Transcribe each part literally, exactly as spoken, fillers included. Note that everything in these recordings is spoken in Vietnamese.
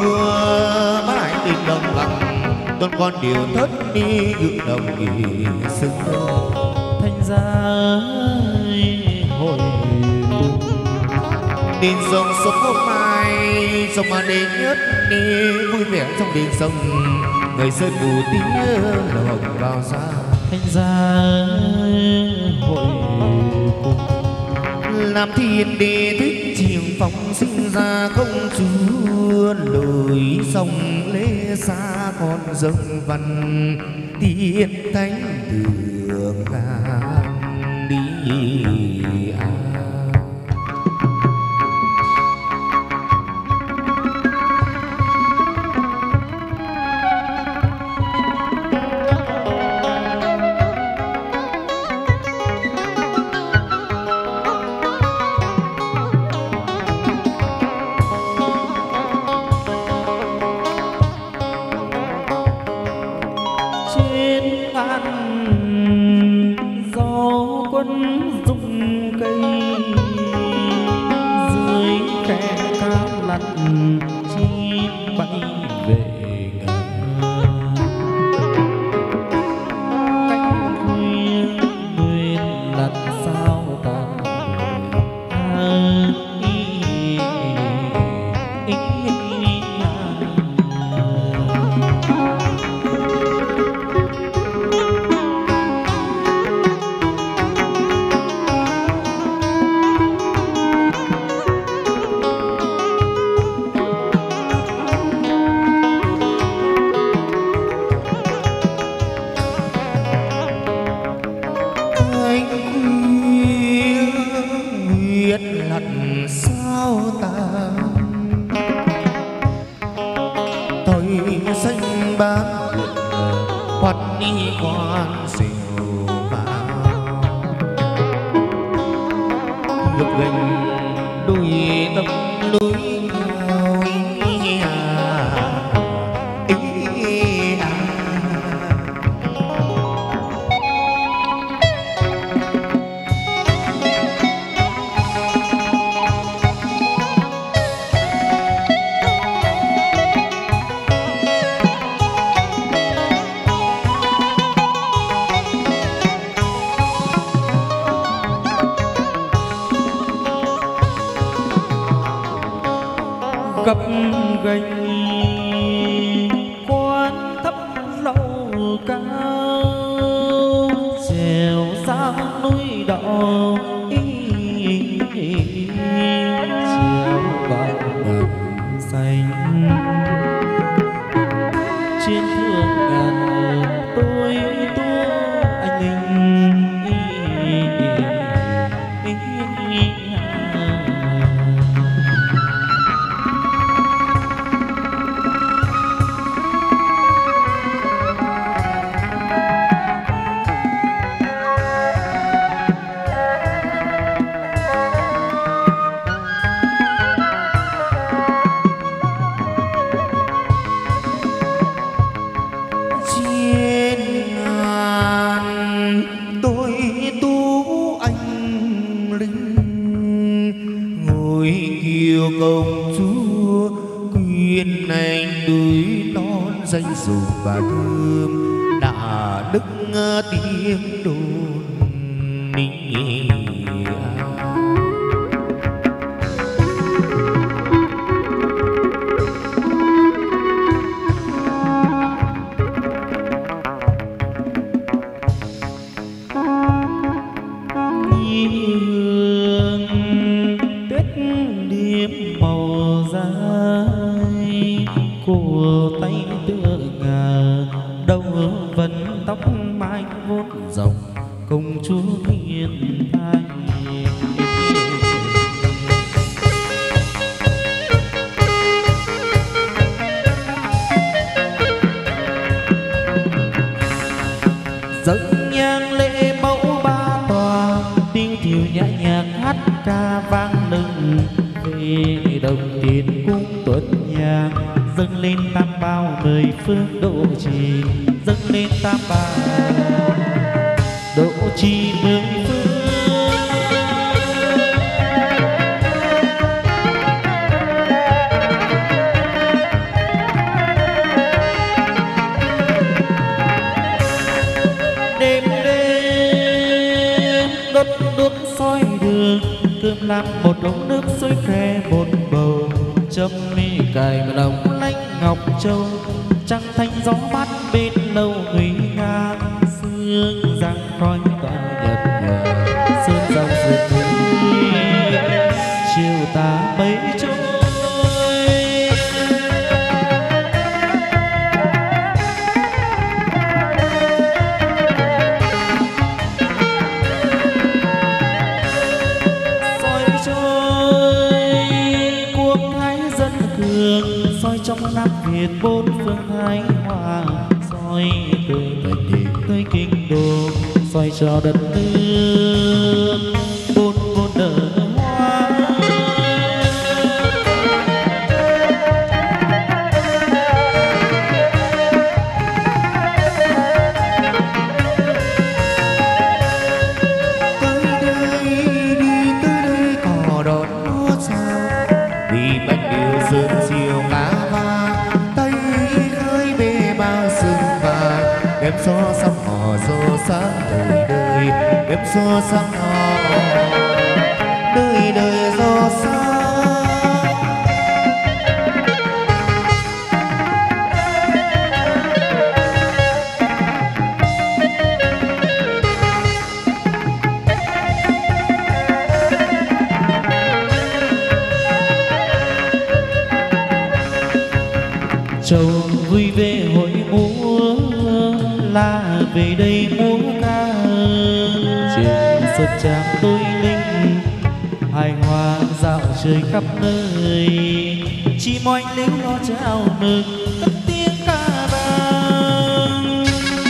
mưa mãi tình đồng lặng con con điều thất đi gượng đồng nghỉ sưng thành ra hồi đền sông sông hôm mai sông mà đến nhất đi vui vẻ trong đền sông người sơn mù tía lầu hồng vào xa thành ra hội cùng làm thiên đế thích chiều phong sinh ra công chúa lối sông lê xa con dâng văn tiên thánh đường ngang đi à. gập ghềnh quan thấp lầu cao trèo sang núi đỏ chiều vào bờ xanh trên thương ngàn tôi tua anh linh công chúa quyên anh núi non danh dùng và thơm đã đức tiếng đồn ninh của tay tựa ngà đầu vấn tóc mai vốn rồng công chúa thiên thai dâng nhang lễ mẫu ba tòa tiếng thiều nhã nhạc hát ca vang lừng về đồng tiền cung tuần nhang dâng lên tam bao mười phương độ trì dâng lên tam bao độ trì mười phương cơm lam một ống nước sôi khe một bầu, châm mi cài vào đồng lanh ngọc châu, trăng thanh gió mát bên lâu thủy ngang, sương giăng khói tỏa nhật nhòa, sơn dòng rực núi chiều tà mấy trôi. Trong Nam Việt bốn phương thái hòa, soi tươi thành thị tới kinh đô, soi cho đất nước bốn bốn nở hoa. Tới đây đi tới đây cò đón nó sao, vì bạch điều sớm chiều cá em so sắm hò so sáng đời đời, em so sắm hò đời đời do sáng. Châu vui về hội múa là về đây múa ca, trên sân trang tôi linh hài hòa dạo chơi khắp nơi, chỉ mọi líu lo chào mừng cất tiếng ca vang.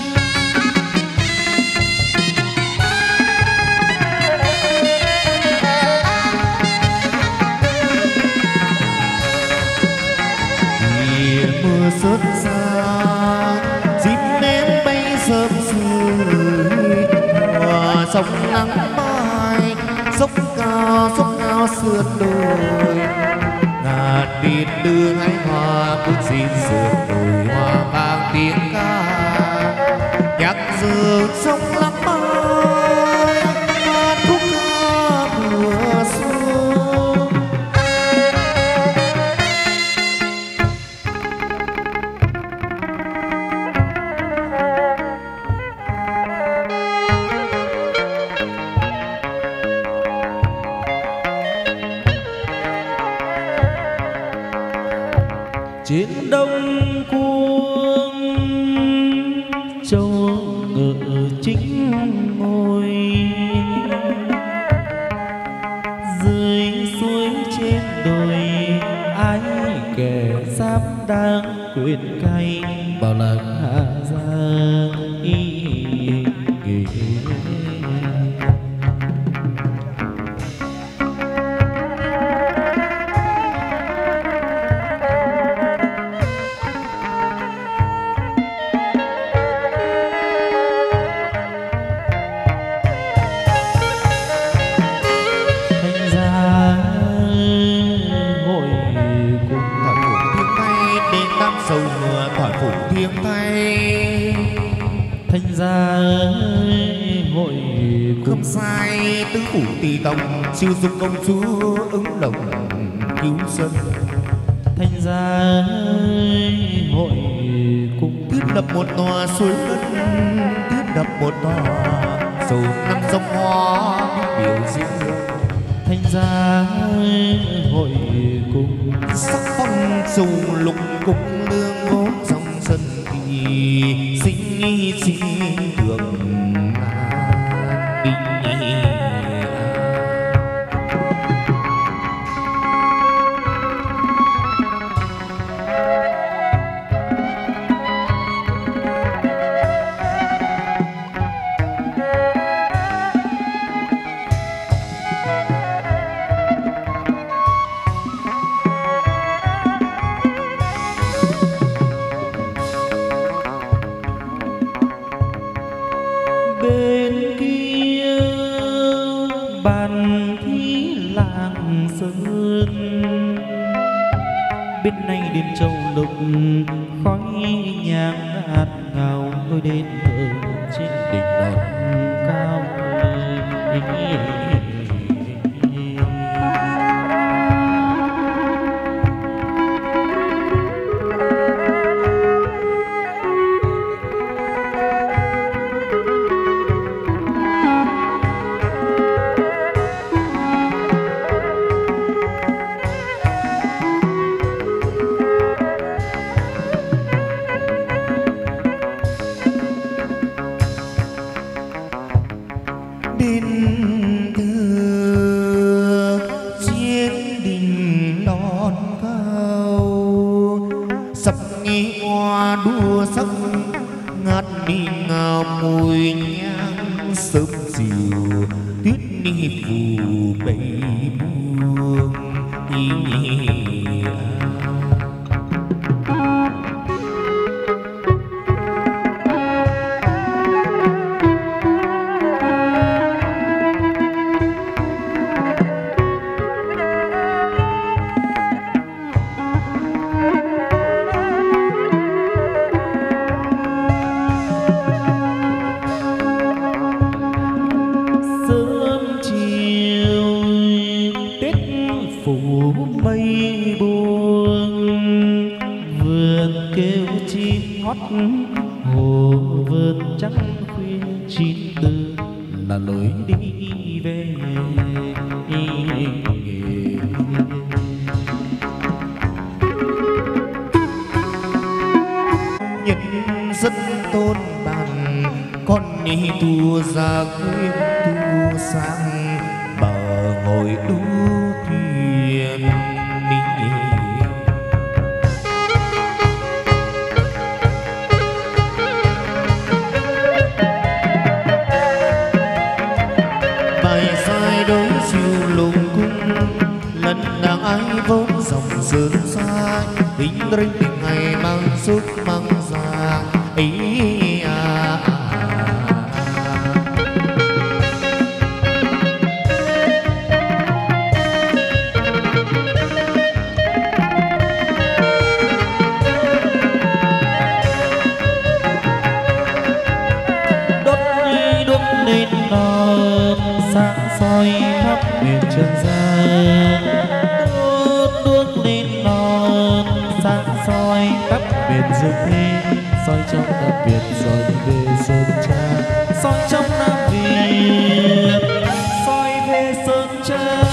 Thì mưa xuất xa dịp đến bay sớm sưởi, hòa sông nắng mai dốc cao dốc cao sườn đồi, ngàn điện đưa hái hoa bước xin sườn đồi, hoa vang tiếng ca nhạc rực sông lắm mai hát khúc ca mùa xuân. Trên đông cuông châu ngự chính ngồi, dưới suối trên đồi ai kẻ giáp đang quyền cay, bảo là hạ giang y nghỉ. Sầu mưa thoại phủ thiêng tay, thành ra hội không sai tứ phủ tỳ tông, siêu dục công chúa ứng đồng cứu dân. Thành ra hội cùng thiết lập một tòa suối đất, thiết lập một tòa sầu năm sông hoa biểu diễn. Thành ra hội cùng sắc phong sùng lục cục lương vốn dòng sân thì sinh sinh đường bên này đêm châu lục khói nhang ngát ngào, tôi đến ở trên đỉnh đồi cao. sập nghi hoa đua sắc ngát đi ngào mùi nhang sớm chiều tuyết đi phù bay buông ý hồ vườn trắng khuya chín tư là lối đi về nhân dân tôn bàn con đi tu ra quyến tu sang bờ ngồi đu thuyền đi đối chiều lùng cung lần đang ai vốn dòng sương xa tính rinh tình ngày mang suốt mang ra ấy à, à, đốt đi đốt lên non sáng soi khắp miền trần gian đốt đốt lên non sáng soi khắp miền dương thế soi trong nam Việt soi về sơn tra soi trong nam Việt soi về sơn tra.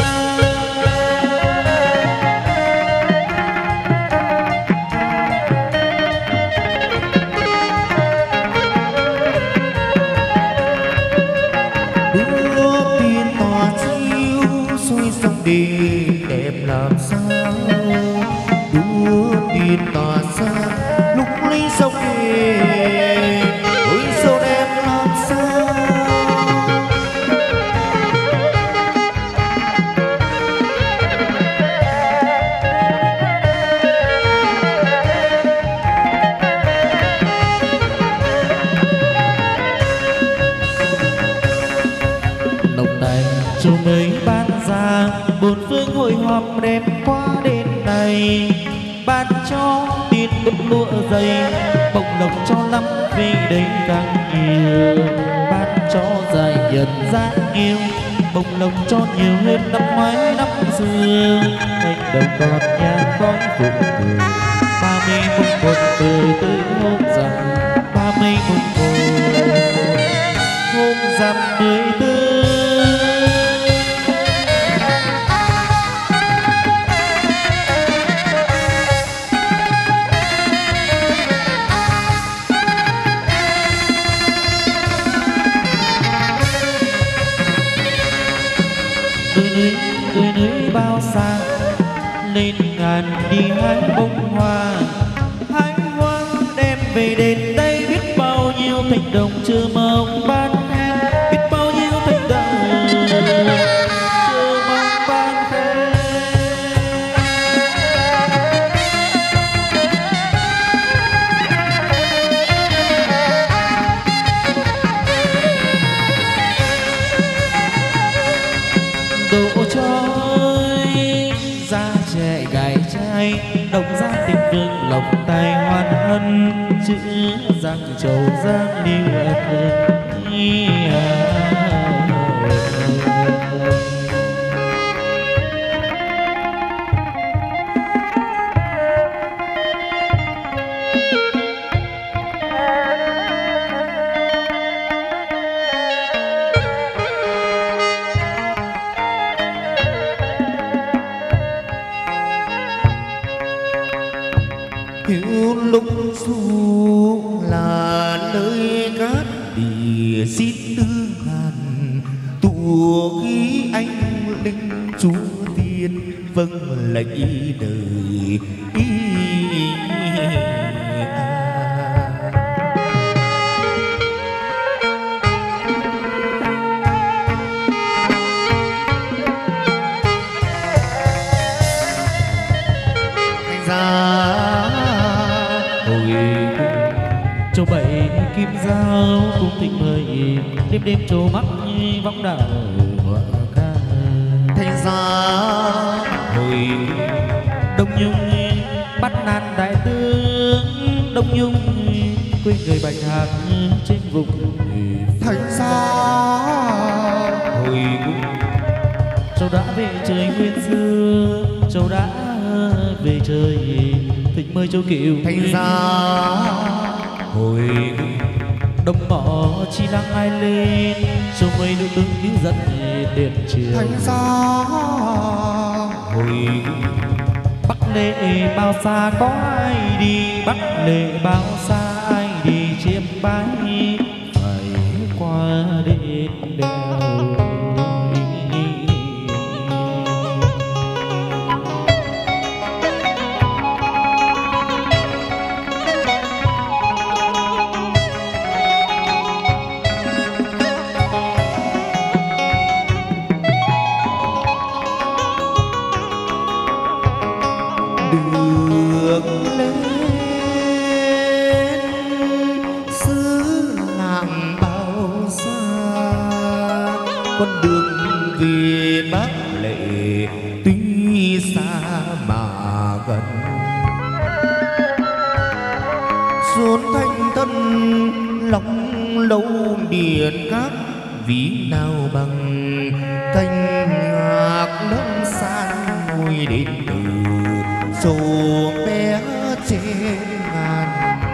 đi đẹp làm sao đua tiền tỏa sáng lúc lấy sông về ôi sao đẹp làm sao nồng này chiều mới ban ra bốn phương hội họp đẹp qua đêm này ban cho tiền đúc lụa dày bồng lộc cho lắm vì đây càng nhiều ban cho dài nhân gian yêu bồng lộc cho nhiều hơn năm ngoái năm xưa thành đầu còn nhà khói phụng cười ba mươi mùng một cười tới hôm rằm ba mươi mùng một hôm rằm mười tư. Đôi núi bao xa lên ngàn đi hái bông hoa hái hoa đem về đền đây biết bao nhiêu thành đồng chưa mong ban khen biết bao nhiêu thành đồng chưa mong ban khen. Độ trôi ra trẻ gái trai đồng gia tình vương lộc tài hoàn hân chữ giang trầu giang liêu ân hiu lúc du là nơi cát địa xin tư ngàn tùa khi anh linh chúa tiên vâng lệnh đời ý hồi châu bảy kim giao cung tình mời đêm đêm trổ mắt võng đạo hòa ca thành ra hồi Đông Nhung bắt nan đại tướng Đông Nhung quê người bạch hạc trên vùng thành ra hồi châu đã về trời nguyên xưa châu đã về trời thịnh mời châu Kiều thành ra hồi đông ngọ chi đang ai lên châu mây nữ tướng cứu dẫn điện triều thành ra hồi bắc lệ bao xa có ai đi bắc lệ bao xa ai đi chiêm bái phải qua đền đèo con đường về Bắc Lệ tuy xa mà gần xuân thanh tân lòng lâu điện các ví nào bằng canh ngạc nâng san ngồi đến từ sổ bé trên ngàn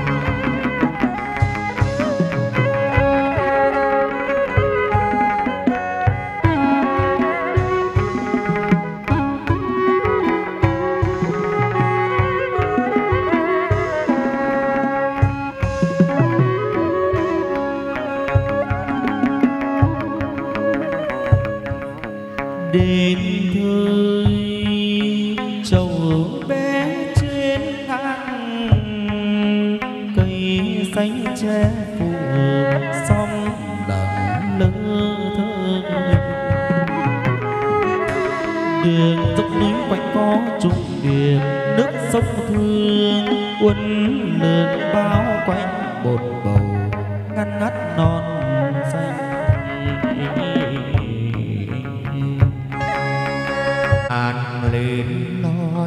đến thời trầu bé trên ngang cây xanh che phủ xóm đằng lơ thơ đường dốc núi quanh có trùng điệp nước sông thương uốn lượn bao quanh một bầu ngăn ngắt non xanh an lên non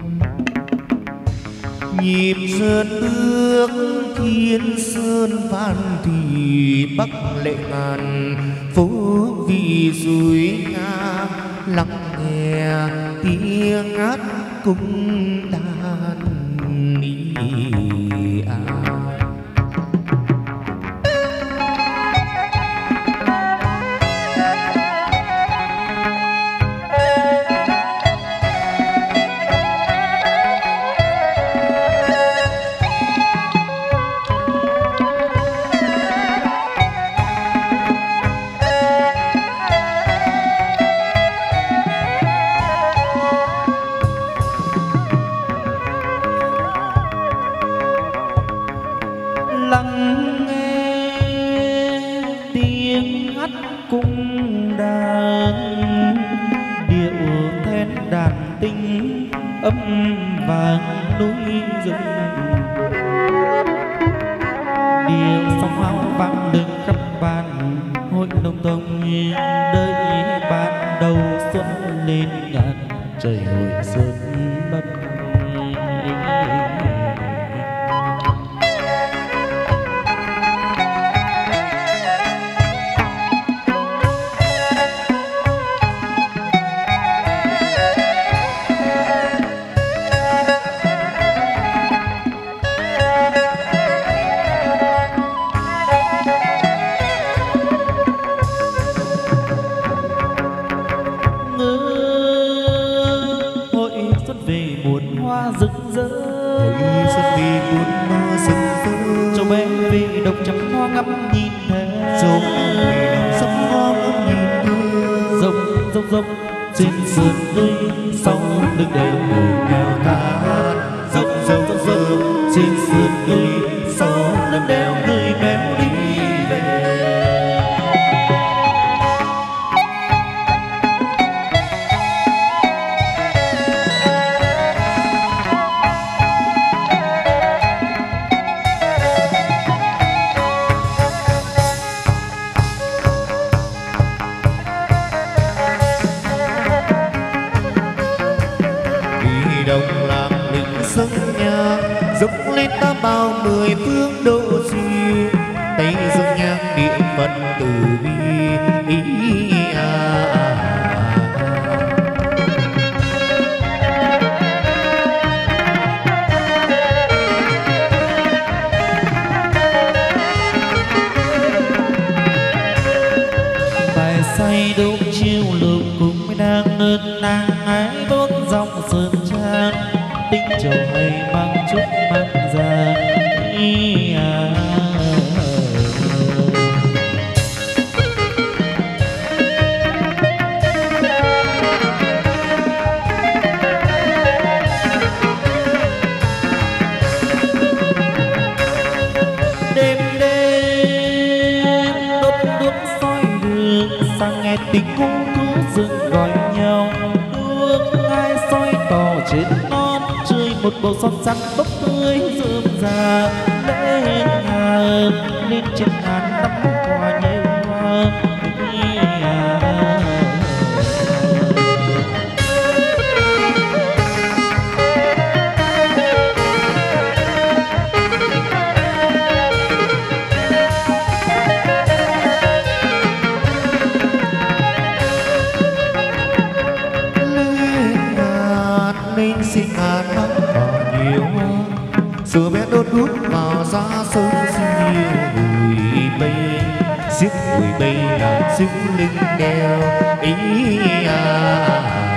nhịp sơn bước thiên sơn phan thì Bắc Lệ ngàn phố vì suối ngang lắng nghe tiếng hát cung đàn ý à. lắng nghe tiếng hát cung đàn điệu then đàn tinh âm vàng núi rừng điệu song hao vang đường khắp bàn hội nông tông đợi ban đầu xuân lên ngàn trời hội xuân bất về buồn hoa rực rỡ hội xuân về buồn hoa rực rỡ châu bé về độc trắng hoa ngắm nhìn theo châu về đọc sông hoa ngắm nhìn theo rộng rộng rộng trên sườn núi sau lưng đèo người nghèo hát rộng rộng rộng trên sườn núi sau lưng đèo người béo đi về dốc lên ta bao mười phương độ gì tây dương nhang địa phật từ bi ý à. Say đúc chiêu lục cũng đang ngân nàng ái bốn dòng sơn trang tinh trầu hay mang chút mang ra ý à. Nghe tiếng cung thú rừng gọi nhau nước ai soi tỏ trên non chơi một bầu son trắng bốc tươi rơm rà lên ngàn lên trên ngàn năm hoa như hoa à. Xin ngàn năm còn nhiều xưa bé đốt hút vào xa sông siêu bụi bay xiết bụi bay làm sức linh đeo ý à.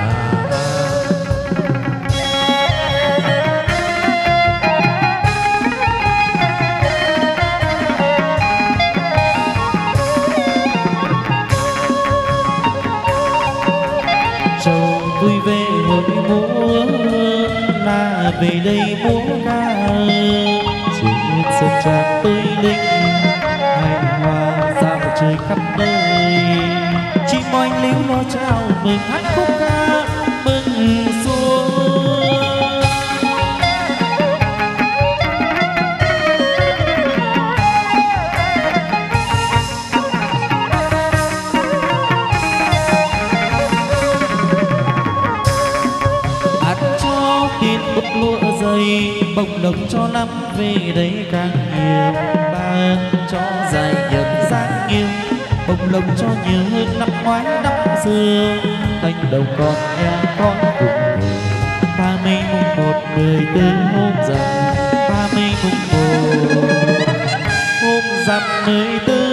Châu vui về hội múa là về đây múa ca trên sân tràng tươi linh hài hòa dạo chơi khắp nơi chim oanh líu lo chào mừng hát khúc ca mừng xuân. Lụa dày bồng lộc cho lắm về đây càng nhiều ban cho dài nhận dáng yêu bồng lộc cho nhiều hơn năm ngoái năm xưa cánh đầu con em con cùng người ba mươi mùng một mười tư hôm rằm ba mươi mùng một hôm rằm mười tư.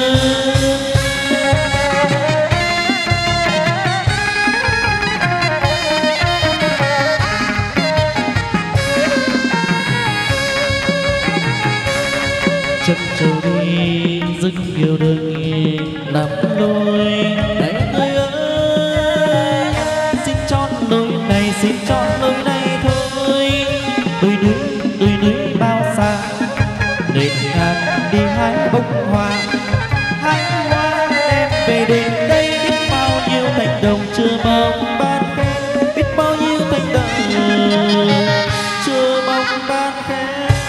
Chân trâu đi dưng yêu đương nghe lắm lối này người ơi xin chọn lối này xin chọn lối này thôi đôi núi đôi núi bao xa nên ngàn đi hái bông hoa hái hoa đem về đến đây biết bao nhiêu thành đồng chưa mong ban khen biết bao nhiêu thành đồng chưa mong ban khen.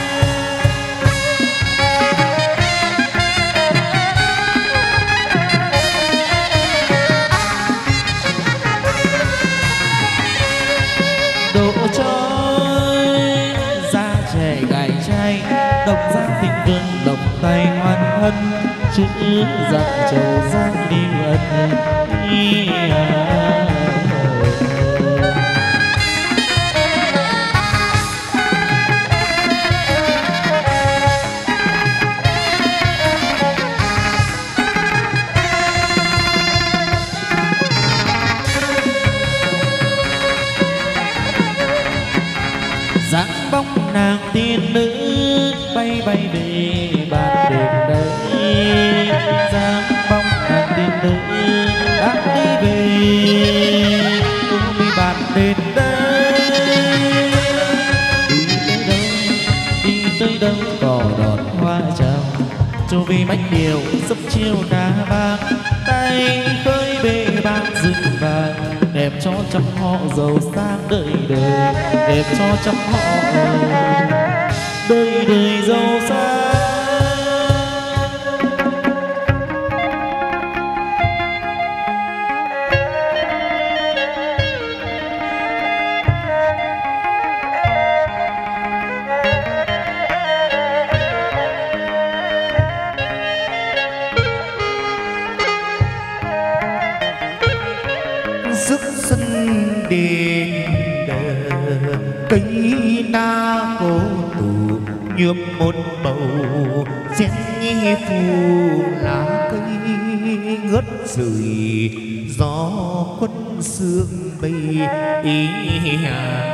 Độc giác tình vương độc tay hoan hân chữ dặn trầu giang lưu ân ý à. Dáng bóng nàng tiên nữ bay bay về bàn đêm đây dáng bóng nàng tiên nữ đã đi về cùng đi bàn đêm đây đi tới đâu đi tới đâu có đón hoa chào cho vì mách điều sắp chiều cả bạc tay khơi bê bạc rừng vàng đẹp cho trăm họ giàu sang đời đời đẹp cho trăm họ đời đời giàu sang. cây đa cổ tụ nhuộm một bầu xen nhi phù lá cây ngất rời gió quân sương bay ý à.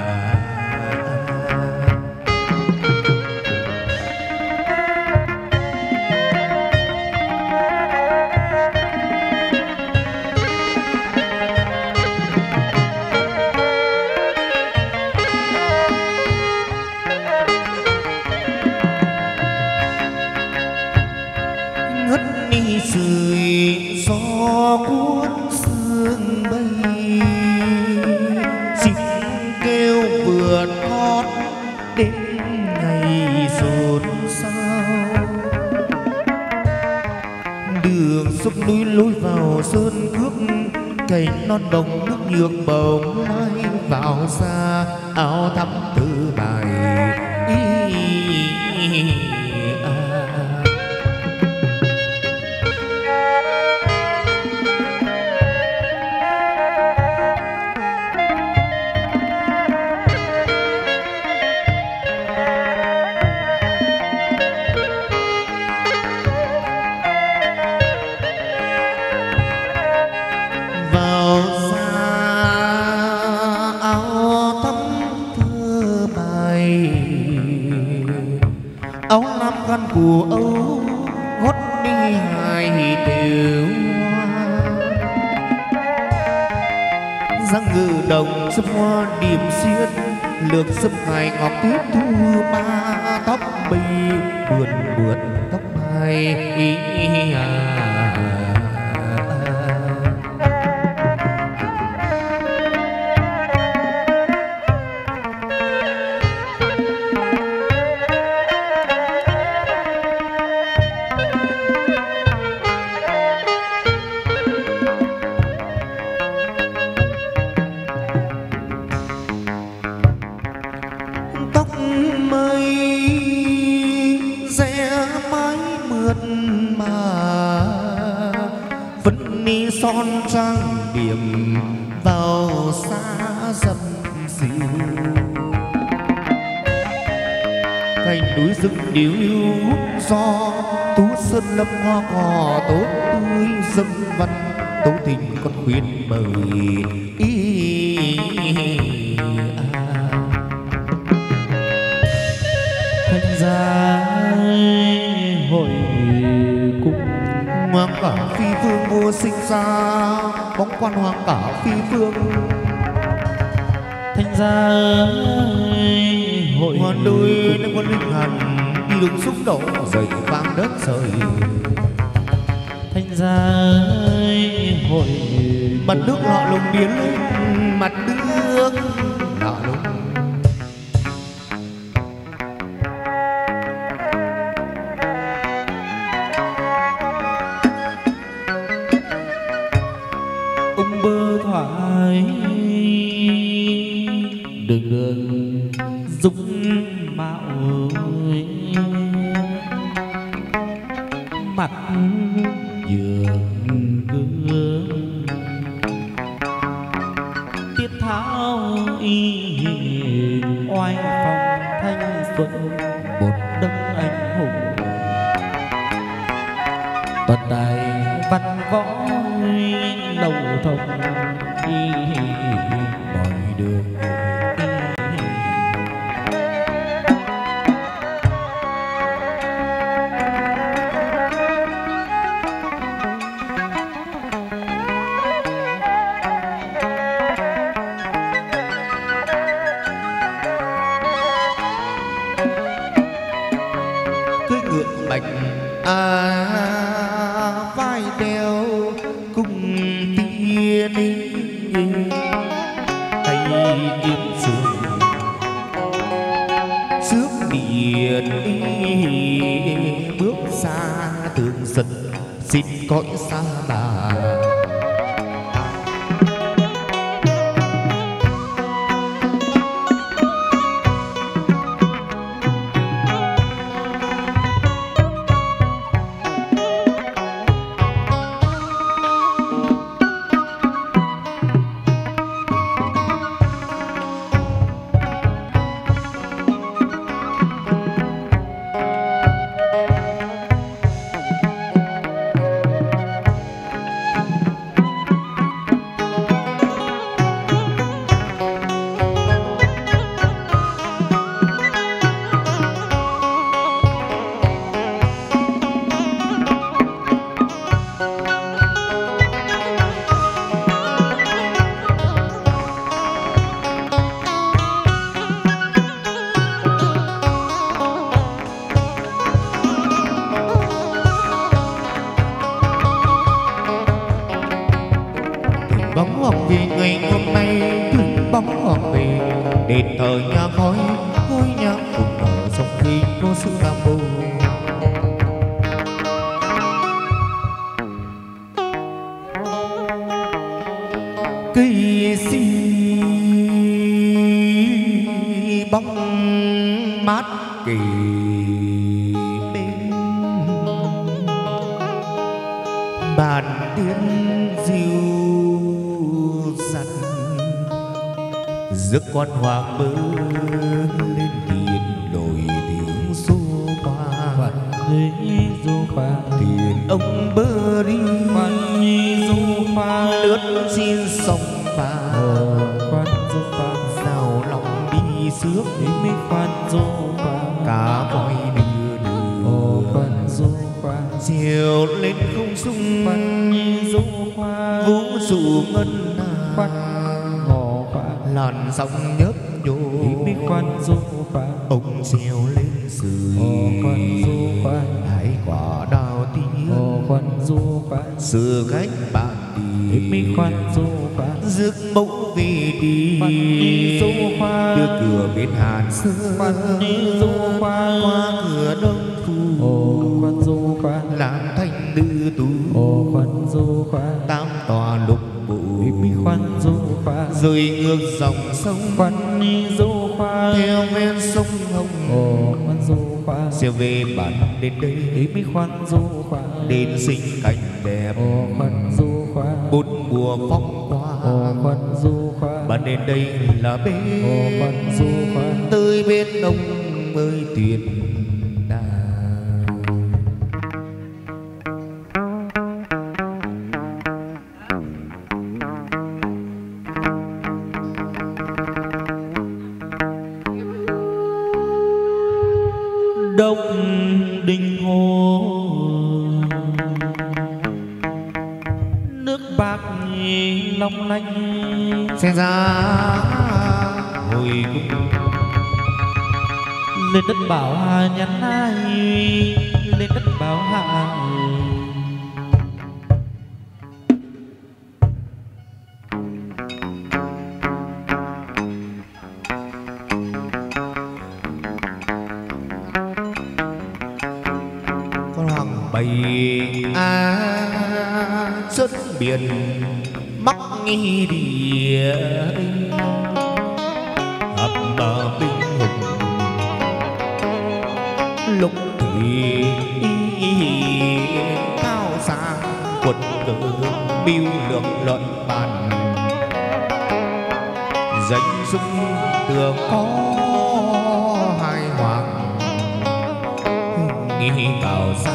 Rời gió cuốn sương bay chim kêu vượt hót đến ngày rộn sao đường sông núi lối vào sơn cước cày non đồng nước nhược bồng mai vào xa áo thắm từ bài ý, ý, ý, à. Áo lam khăn của Âu hót đi hài tiểu răng ngự đồng sấp hoa điểm xiết lược sấp hài ngọc tuyết thu ba tóc bay buồn buồn tóc mai à. Son trang điểm vào xa dầm dịu cành núi rừng điếu gió tú sơn lâm hoa cỏ tốt tươi dâm văn tố tình con khuyên mời ý à. Thành ra hội cung hoàng cả phi vương vua sinh ra bóng quan hoàng cả phi vương thành ra hội hoa đôi nó có linh hồn đi đường xúc đổ rời vang đất rời thành ra hội mặt nước họ lùng biến lên mặt nước họ lùng đường đường dung mạo mặt giường gương tiết tháo y oai phong thanh xuân một đấng anh hùng toàn tài văn võ đầu thông đi mọi đường cưỡi ngựa bạch à vai đeo cùng tia đi tay kiếm sườn trước biển bước xa tường sân xin cõi xa bà đền thờ nhang khói khói nhang cùng ở sông khi có sự nam mô. Cây si bóng mát kỳ bên bàn tiên diêu dặn rước quan hoàng mơ lên tiền đổi tiếng số qua Phật đi du pha tiền ông bơ đi Phật đi du pha lướt xin sông pha Phật du pha sao lòng đi xước đi mi Phật du pha cả voi đưa đưa Phật du pha chiều lên không sung Phật đi du pha vũ trụ ngân Phật ngộ pha làn sóng nhấp nhô đi mi Phật du pha ông treo lên sườn Phật du pha hái quả đào tiên Phật du pha xưa cách bạn đi đi mi Phật du pha rước mẫu về đi Phật đi du pha đưa cửa bên Hàn Sơn Phật đi du pha qua cửa Đông Phủ Phật du pha làm thanh nữ tú Phật du pha tam tòa lục bộ đi mi Phật du pha rồi ngược dòng sông Phật đi du pha theo ven sông Hồng Phật du pha sẽ về bản đến đây đi mi Phật du pha đến sinh cảnh đẹp Phật du pha bốn mùa phong qua Phật du pha bạn đến đây là bên Phật du pha tới bên ông ơi tuyệt đà. Đông Đình Hồ nước bạc long lanh Xe ra hồi cung lên đất Bảo Hà nhắn ai lên đất Bảo Hà con hoàng bầy a xuất biển mắc nghi địa hập bờ binh hùng lúc thì cao sang quần cờ biêu lượng luận bàn danh dung tường có hai hoàng nghi cao xa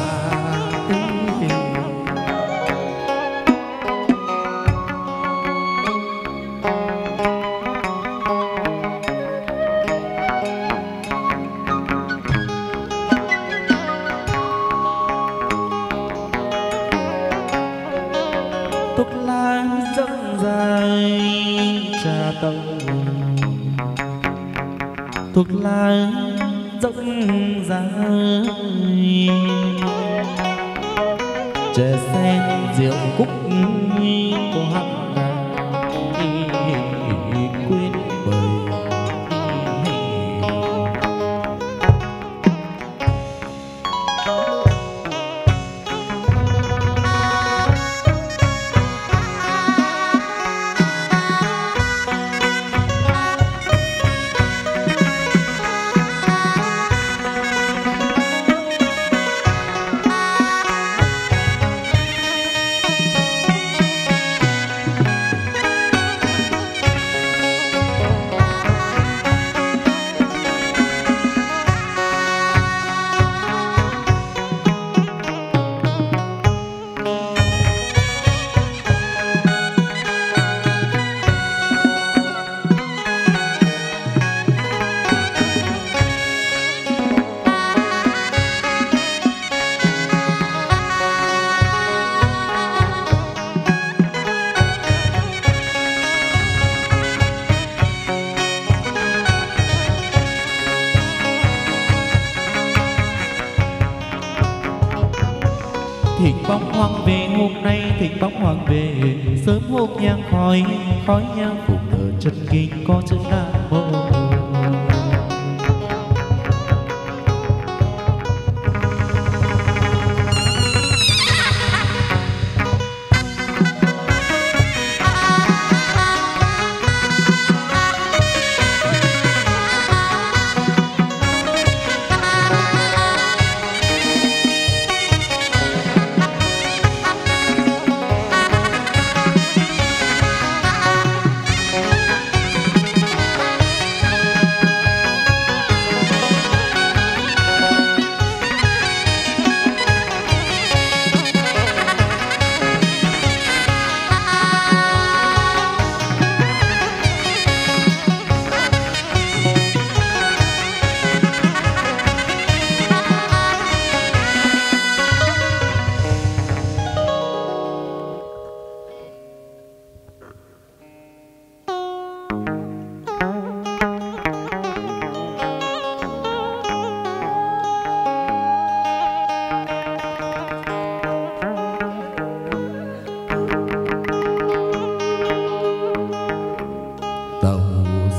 thuốc lá rộng dài trà tông thuốc lá rộng dài chè sen rượu cúc của hạng quên bời thịnh bóng hoàng về hôm nay thịnh bóng hoàng về sớm hôm nhang khói khói nhang phục ở chân kinh có chữ nam mô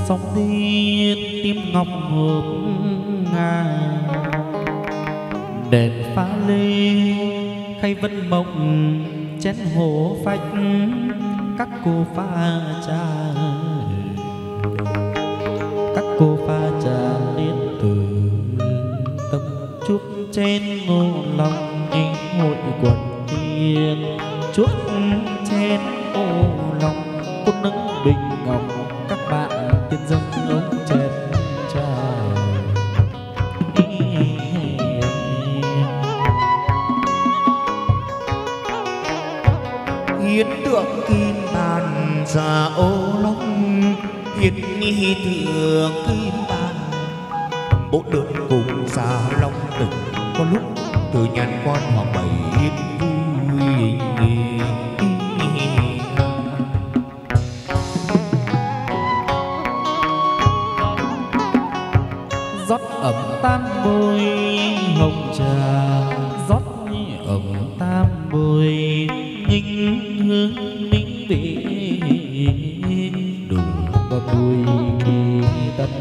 sóng thiên tim ngọc hộp ngà đèn pha lê khay vân mộng chén hồ phách các cô pha trà các cô pha trà liên từ tâm chuốc trên ngô lòng như hội quần tiên chuốc trên ô lòng cốt nắng bình ngọc các bạn tiên dâng ống chén trà hiến tượng kim bàn già ô long hiến nhi thượng kim bàn bộ đơn cùng già long tình có lúc từ nhàn quan hoàng bảy yên vui rót ẩm tam bôi hồng trà rót ẩm tam bôi nghinh hương ninh vị đùng và bùi kỳ tân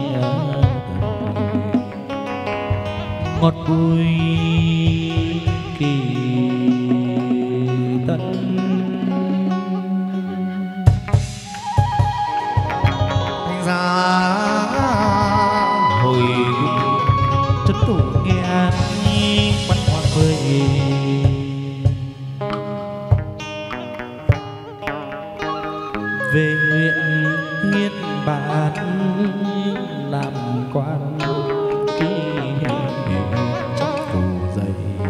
ngọt bùi kỳ tân thành ra hồi trấn thủ nghe an văn hoa cười về huyện Yên Bản làm quan ký trong phủ dày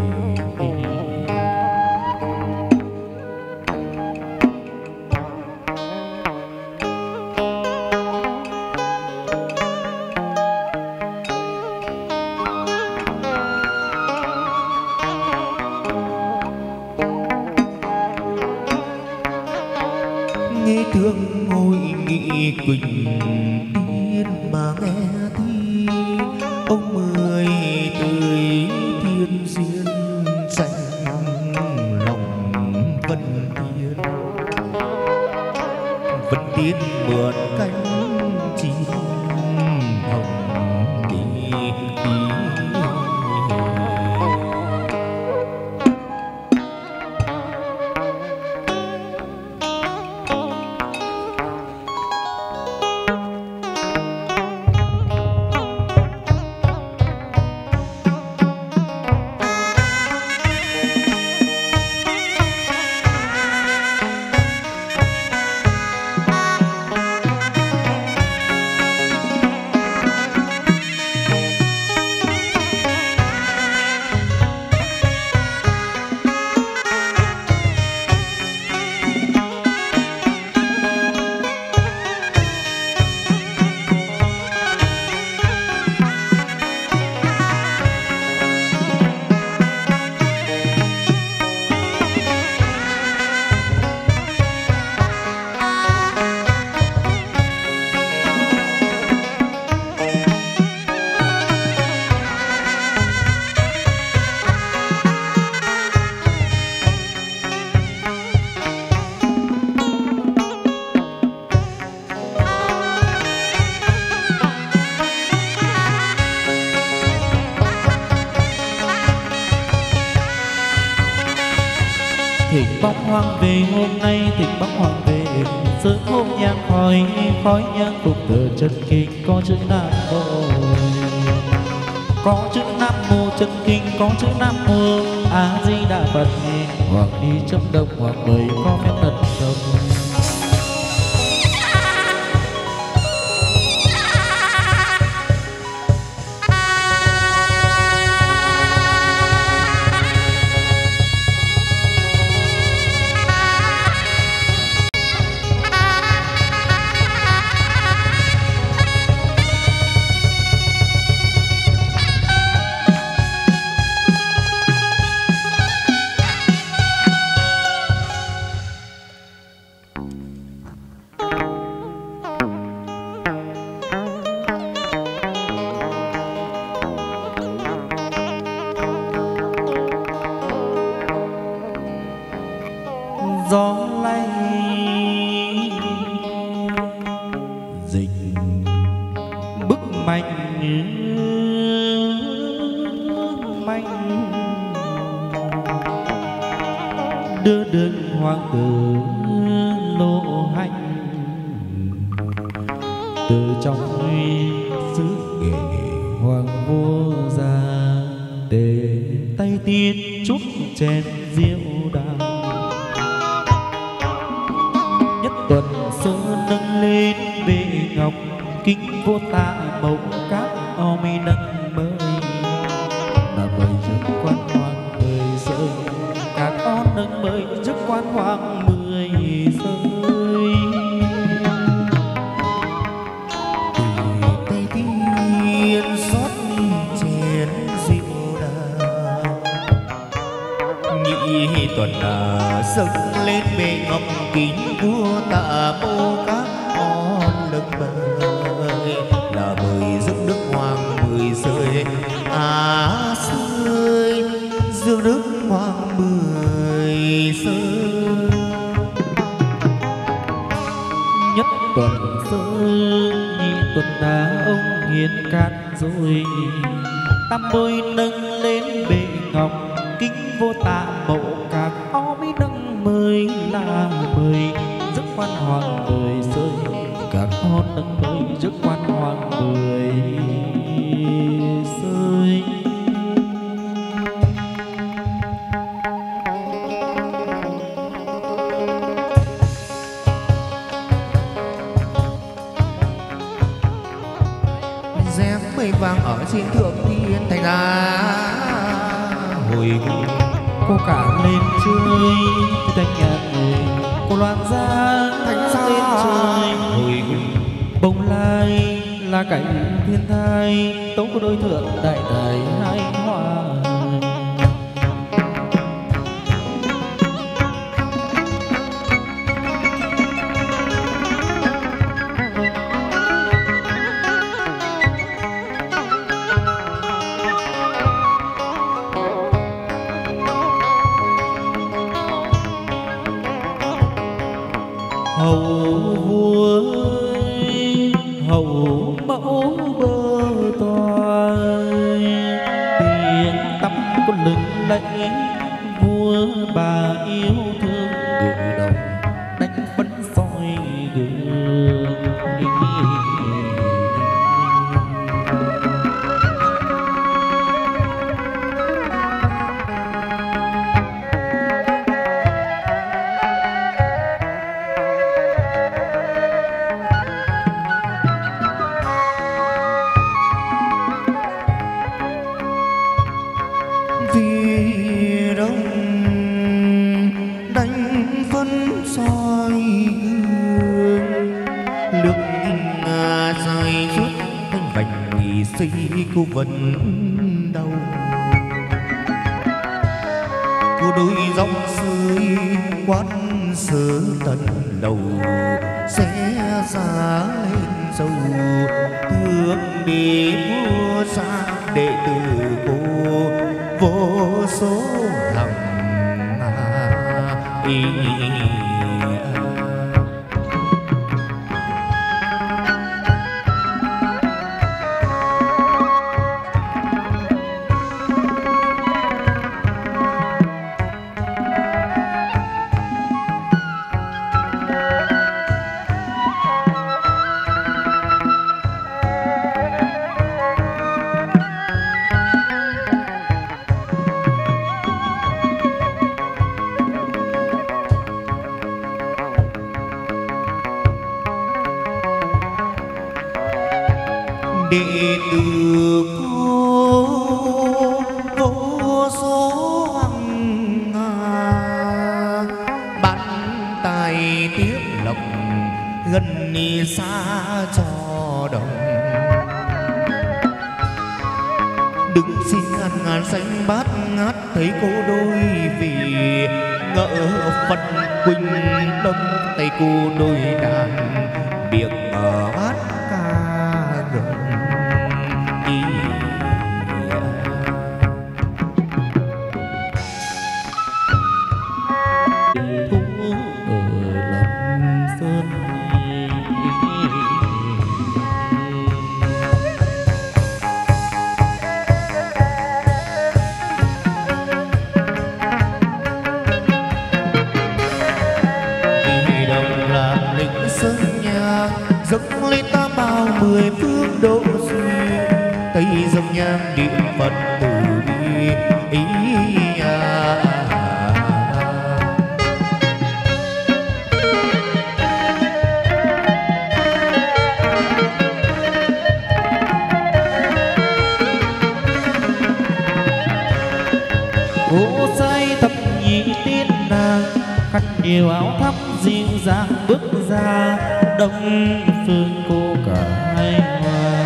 nghe thương ngồi nghị quỳnh tiên mà nghe thi ông mười tươi thiên duyên xanh lòng vân tiên vân tiên mượn cánh chim hồng đi đi thỉnh bóng hoang về hôm nay thỉnh bóng hoang về sớm hôm nhang khói khói nhang phục từ chân kinh có chữ nam mô có chữ nam mô chân kinh có chữ nam mô a di đà phật hoặc đi trong đông hoặc mời có phép tận đông. anh đưa đường hoàng tử lộ hành từ trong xứ nghệ hoàng vô gia để tay tiên chúc chén rượu đào nhất tuần sơ nâng lên bệ ngọc kính vô tạ mẫu các o mi nâng mới là mời rước quan hoàng mười rơi các con nâng mời rước quan hoàng mười rơi tay tiên xót chén rượu đào nhị tuần à dâng lên bệ ngọc kính vua tạ mô các con nâng mời là mời rước đức hoàng mười rơi à rơi rước đức hoàng mười rơi nhất tuần sơ nhị tuần đã ông hiền cát rồi tam bôi nâng lên bệ ngọc kính vô tạ mẫu các o mi nâng mời là mời rước quan hoàng mười rơi các con nâng mời rước quan hoàng mười rơi dép mây vàng ở trên thượng thiên thành ra hồi cô cả lên chơi thành nhạc người cô loan ra thành ra lên chơi hồi bồng lai là cảnh thiên thai tấu của đôi thượng đại tài hai hoa hầu vua hầu mẫu bơ toài tiền tâm con lừng lẫy vua bà yêu thương gửi đồng đánh phấn soi gương vì đông đánh phân soi gương nước ngà dài rút thanh vành nghị sĩ cô vẫn đau cô đôi dòng sưởi quát sớ tận đầu sẽ ra lên dầu thương đi vua xa đệ tử cô vô số lòng à, ý, đệ tử cô vô số hằng hà bắn tay tiếp lộc gần đi xa cho đồng đừng xin ngàn ngàn xanh bát ngát thấy cô đôi vì ngỡ phật quỳnh đông tay cô đôi đàn việc ở bát ca gần ý thú ở lâm sơn Cô say thập nhị tiên nàng, khăn nhiều áo thắm dịu dàng bước ra, đông phương cô cả hai hoa.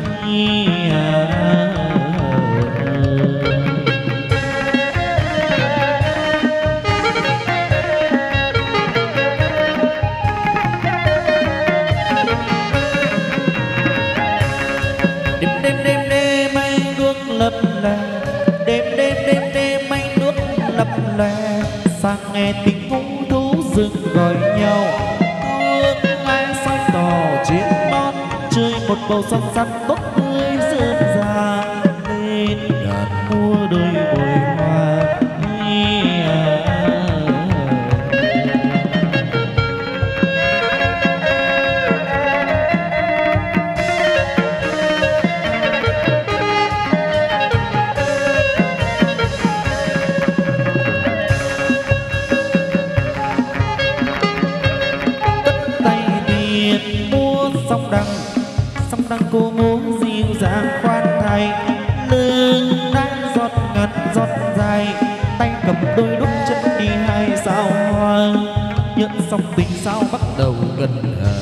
Đêm đêm đêm đêm mây nước lập lè, đêm đêm đêm đêm mây nước lập lè, sang nghe tiếng hú thú rừng gọi nhau, hương ai soi tỏ trên non, chơi một bầu son sắt tốt tươi rộn ràng lên ngàn mua đôi bồi hoa. Song đăng, song đăng cô múa dịu dàng khoan thai, lưng đang giọt ngắn giọt dài, tay cầm đôi đúc chân đi hai sao hoa, nhận xong tình sao bắt đầu gần à.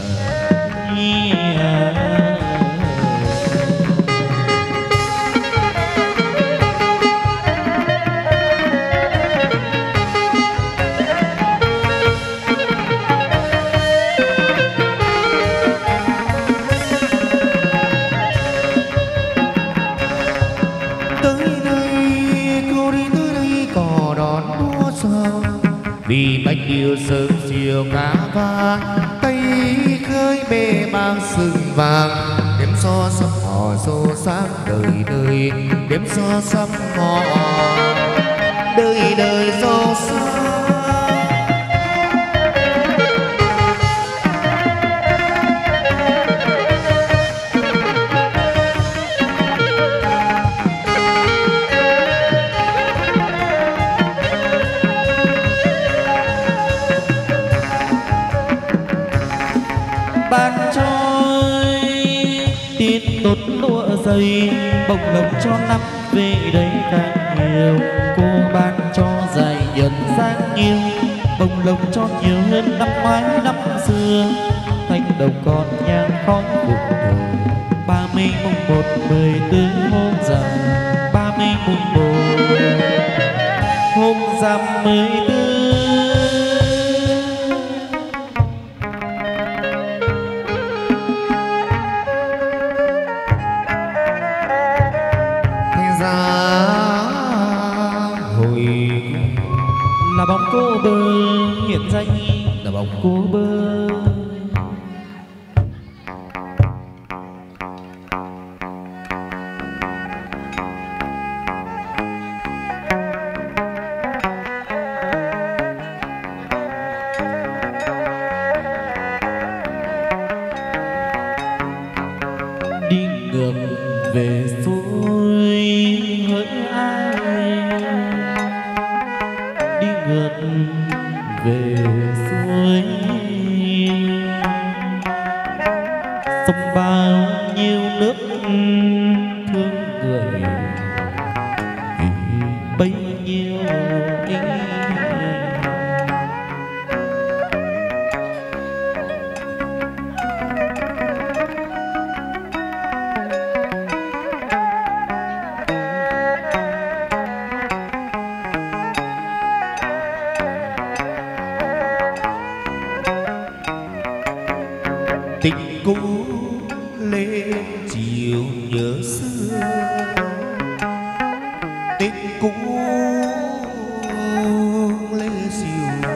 Vì bách điều sớm chiều cá vàng, tay khơi bê mang sừng vàng, đêm so sắp hò xô sáng đời đời, đêm so sắp hò đời đời so sáng. Ban trôi tiết tốt lụa dày, bồng lộc cho năm về đây càng nhiều, cô ban cho dài dần dáng nhiều, bồng lộc cho nhiều hơn năm ngoái năm xưa, thanh đồng còn nhang khói phục thù. Ba mươi mùng một mười tư hôm rằm, ba mươi mùng một hôm rằm mười tư. Là bóng cô bơ hiện danh, là bóng cô bơ. Đi ngược về xuôi hỡi ai, đi ngược về xuôi, sông bao nhiêu nước thương người bấy nhiêu ý. Tình cũ lên chiều nhớ xưa, tình cũ lên chiều,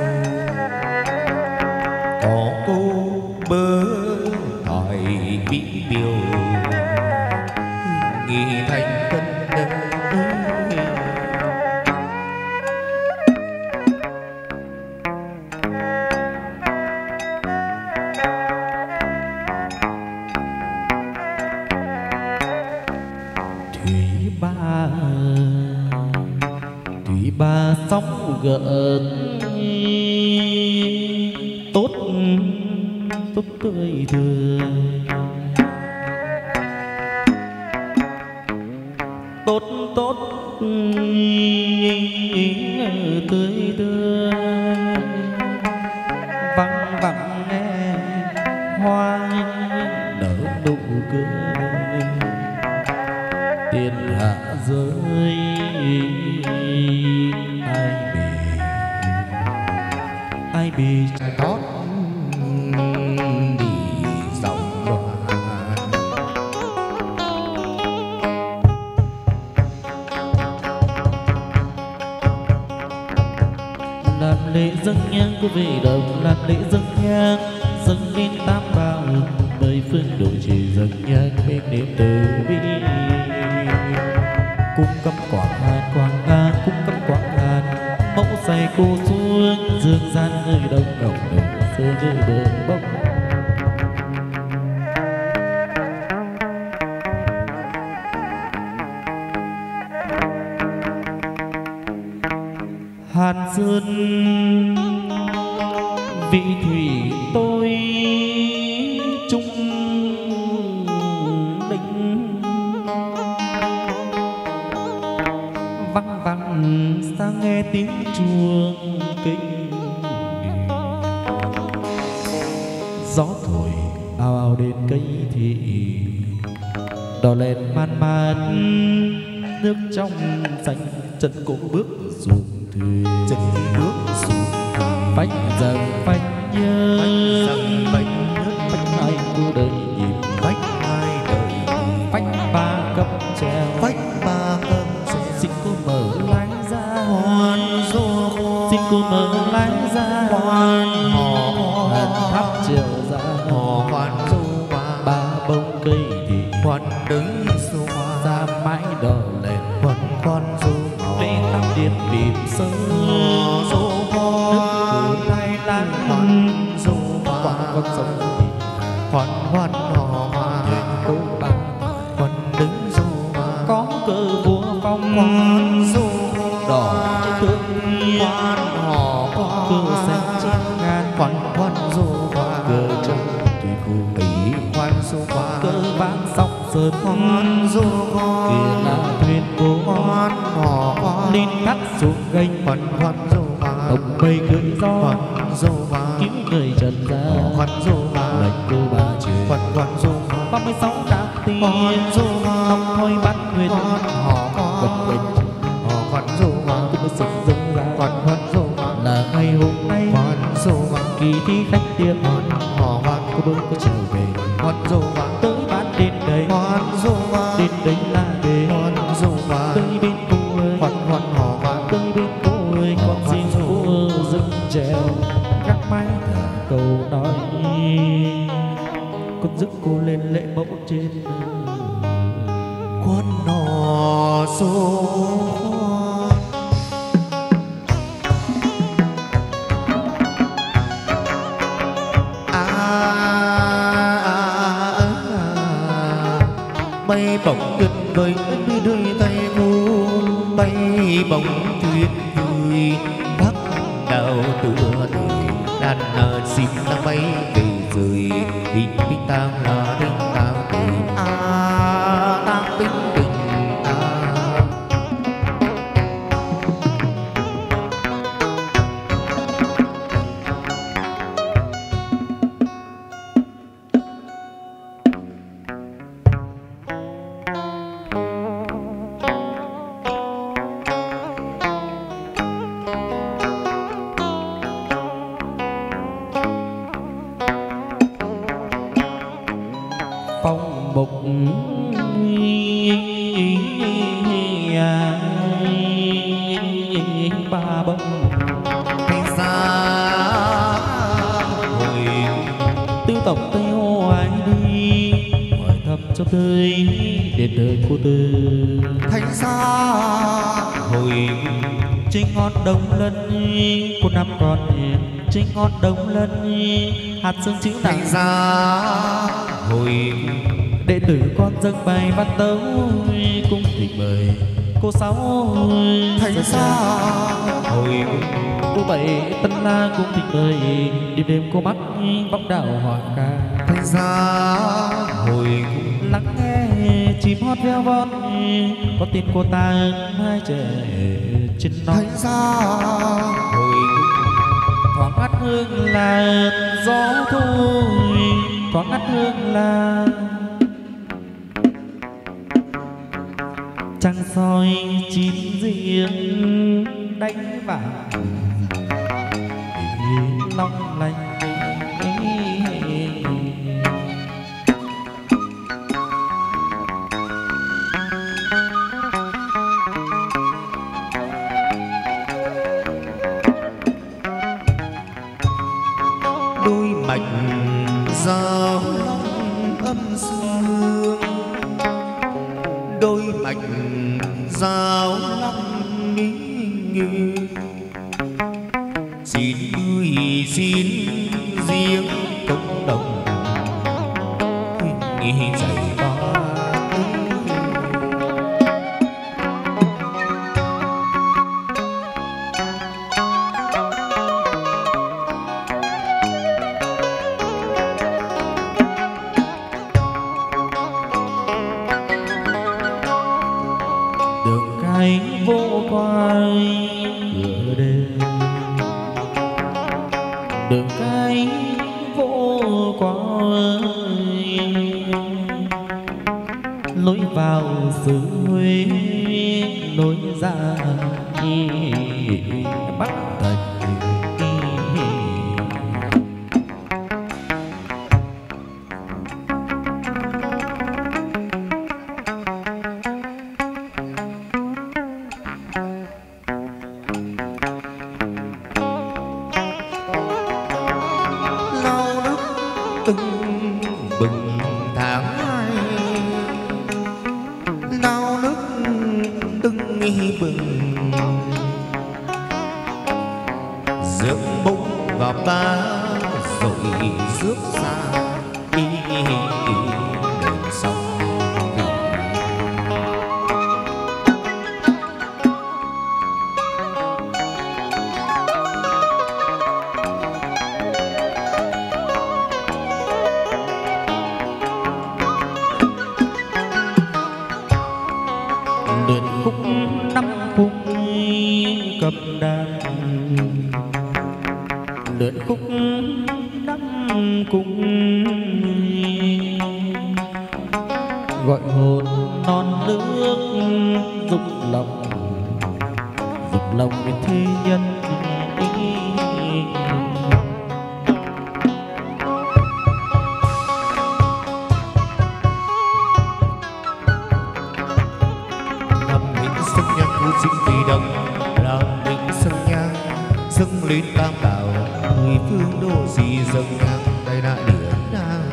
có cô bơ hỏi bị biểu nghĩ thành tân đời. Thủy ba, thủy ba sóng gợn tốt tốt tươi tươi, tốt tốt tươi tươi vắng vắng nghe hoa nở nụ cười thiên hạ rơi ai bì ai bì tót đi dòng đoàn làm lễ dâng nhang của về đồng làm lễ dâng nhang dâng lên tam bảo mười phương độ trì dâng nhang bên niệm từ bi cung cấp quảng an quảng an cung cấp quảng an mẫu say cô xuống dương gian nơi đông ngọc đồng sơ như bờ bốc Hàn Sơn vị thủy tôi trung định văng vẳng sang nghe tiếng chuông kinh gió thổi ào ào đến cây thị đỏ lên man man nước trong xanh chân cũng bước xuống thuyền chân bước xuống phách dần phách nhớ dần phách nhớ phách hai cô đời nhịp phách hai đời phách ba cấp treo phách ba cơm treo xin cô mở lái ra hoan du xin cô mở lái ra hoan hò hàn tháp chiều ra hò hoan du hoa ba bông cây thì hoan đứng du hoa ra mãi đỏ lên hoan hoan du lễ tam điện bìm sơ du hoa nước lai lan hoan du quảng hoa con sông hoan hoan hò hoa thuyền cô bằng hoan đứng du hoa có cơ vua phong hoan du đỏ thương hoan hò hoa cơ sen trên ngàn hoan hoan du hoa cơ trắng tùy cô mỹ hoan du hoa cơ vang sóng sơn hoan du hoa kia là thuyền cô hoan hò hoa lên cắt xuống gành hoan hoan du hoa ông mây cưỡi gió hoan du hoa cứu người trần gian hoan du hoa lệnh cô bà trời hoan hoan du hoa ba mươi sáu các tiên hoan du hoa tóc thôi bắt nguyệt hoan hò hoa bật bình hò hoan du hoa cũng mới sực dâng ra hoan hoan du hoa là ngày hôm nay hoan du hoa kỳ thi khách tiệc hoan hò hoan cô bưng có trở về hoan du hoa tới bán đến đây hoan du hoa đến đây là về hoan du hoa tới bên cô ơi hoan hoan hò hoa tới bên cô ơi con xin cô dừng treo các mái thả cầu nói con giúp cô lên lễ mẫu trên con nò số à, à, à, à. Bay bổng kinh với đôi tay cô bay bổng tuyệt vời bắc đào tựa đời đàn nợ xin ta bay về rời đi đi ta là đi ta về à ta tính tình à phong mục ba bông hay xa hồi tư tổng tây hồ ai đi hỏi thăm cho tươi để đời cô tư thành xa hồi trên ngọn đông lân cô năm còn trên ngọn đông lân hạt sương chữ nặng thành xa hồi đệ tử con dâng bài văn tấu cung thỉnh mời cô sáu thành xa hồi cô bảy tân la cung thỉnh mời đêm đêm cô mắc bóng đào hòa ca thành xa hồi lắng nghe chim hót veo von có tin cô ta hai trẻ trên non thấy ra hồi thoáng ngắt hương là gió thôi, thoáng ngắt hương là trăng soi chín riêng đánh vào long lanh. đôi mạch giao long âm dương, đôi mạch giao long ý nghi xin ơi xin riêng cộng đồng nghĩ dạy ba đường cái vô quay cửa đêm, đường cái vô quay lối vào xứ Huế, lối ra Bắc Thành. tưng bừng tháng hai, nao nước tưng nghi bừng dưỡng bông và ba rồi rước xa đi đèn sông. Lượn khúc năm khúc cầm đàn, lượn khúc năm khúc gọi hồn non nước dục lòng, dục lòng với thế nhân. Sinh kỳ đồng làm định sân nhang dâng lên tam bảo, mười phương đô gì dâng nhang tay đại điển nàng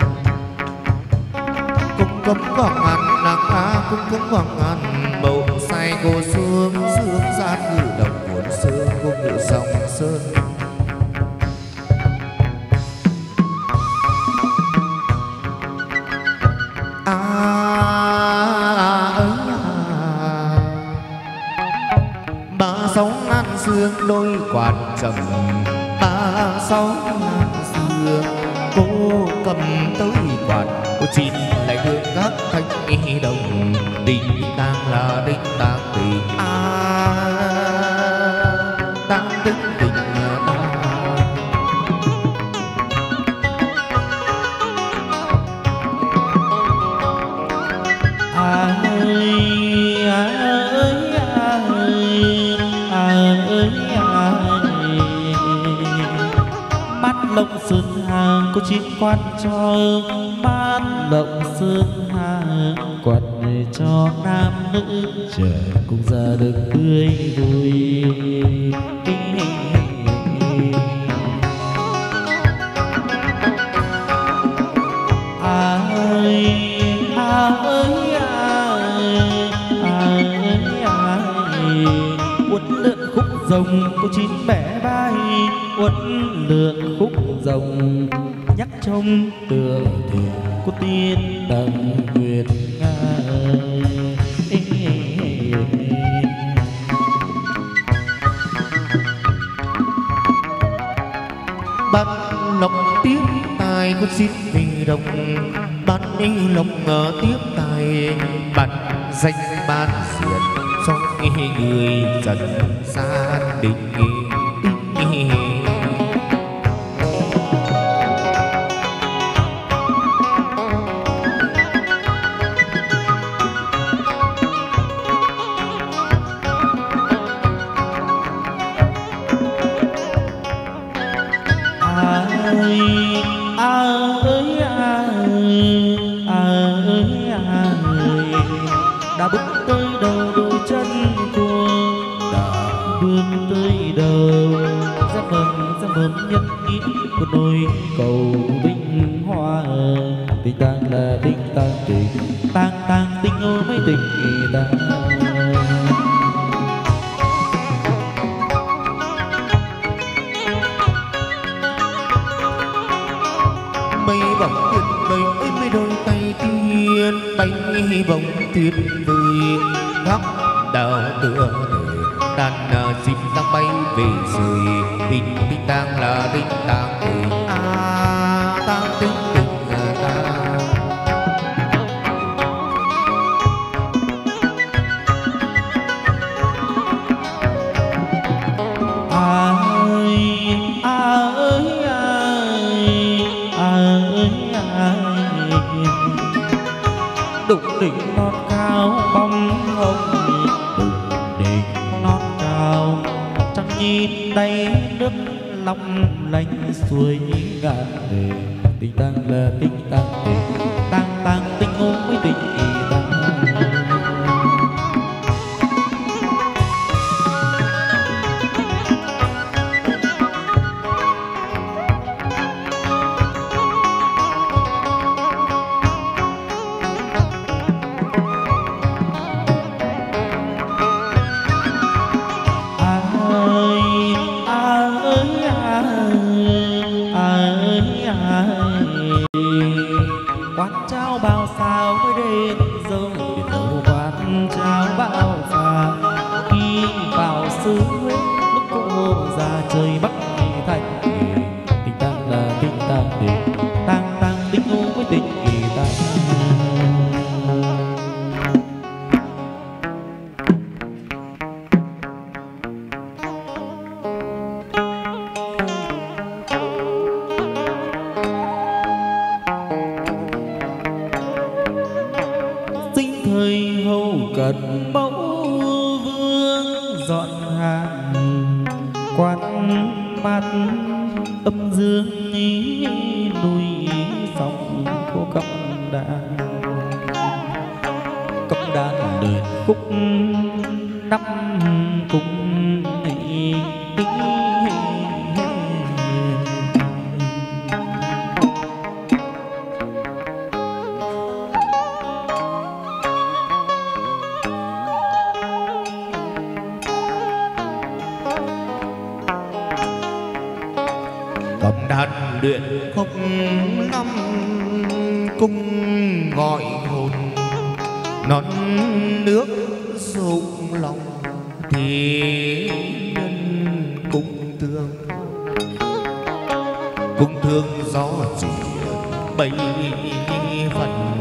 cung cấm vòng ngàn nàng á cung cấm vòng ngàn bầu say cô sương sương gian ngự đồng cuốn sương cung ngự sông sơn. Sáu ngàn xương đôi quạt trầm, ba sáu ngàn xương cô cầm tới quạt, cô chín lại hương các thanh y đồng, đình tang là đình tang tình a tang tính tình ta. Ai ơi lộng sơn hà có chín quan cho mát, lộng sơn hà quạt cho nam nữ trẻ cùng ra được tươi vui. À ơi à ơi à ơi à ơi uốn lượn khúc rồng có chín bẻ bay, uốn lượn khúc rồng nhắc trông tường thuyền có tiên tầng nguyệt nga. Ban lộc tiếp tài có xin tình đồng, ban đi lộc ngờ tiếp tài bản danh ban diện trong người dần xa định. Đã bước tới đầu đôi chân của đã bước tới đầu ra mầm ra mầm nhân nghĩa của đôi cầu vinh hoa. Tình tang là tình tang tình tang tang tình ôi mấy tình tang. Mây bóng tuyệt vời ơi mấy đôi tay tiên bay bóng tuyệt vời góc đào tựa đàn chim đang bay về rồi tình tình tang là tình tang tình à tang tình tình ta. Đụng đỉnh non cao bóng hồng, đụng đỉnh non cao trăng nhìn đáy nước long lanh suối ngàn đề. Tình tang là tình tang tình tang tang tình ôm với tình tang. Quán trao bao sao mới đến dâu biển đâu quán trao bao sao khi vào xứ Huế lúc cô ra chơi Bắc Thành. Tình tang là tình tang tình tang tang tình ô với tình tang. Thời hầu cận mẫu vương dọn hàng quan mặt âm dương ý núi sông cô cầm đàn cầm đàn đời khúc năm cung ý. Cầm đàn luyện khúc năm cung gọi hồn non nước rụng lòng thì nhân cung thương cung thương gió chỉ bay phần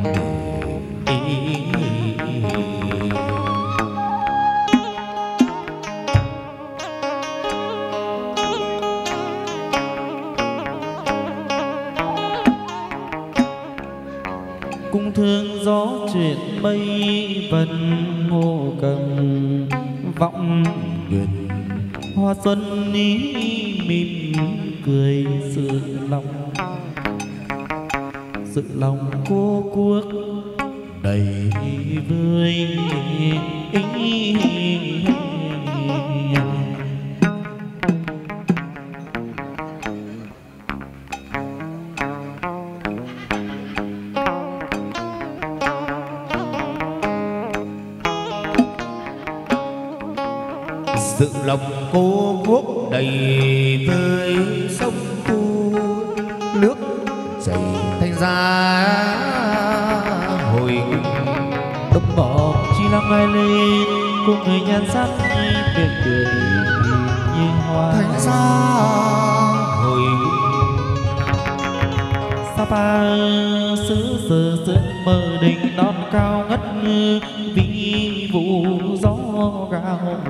cung thương gió chuyển mây vần ngô cầm vọng nguyện hoa xuân ý mỉm cười sự lòng sự lòng cô quốc đầy vơi. sự lòng cô quốc đầy vơi sông thu nước chảy thành ra hồi tấm bỏ chỉ là ngày lên của người nhan sắc mỉm cười như hoa thành ra hồi Sapa xứ sở sương mờ đỉnh non cao ngất vĩ vi vụ gió gào.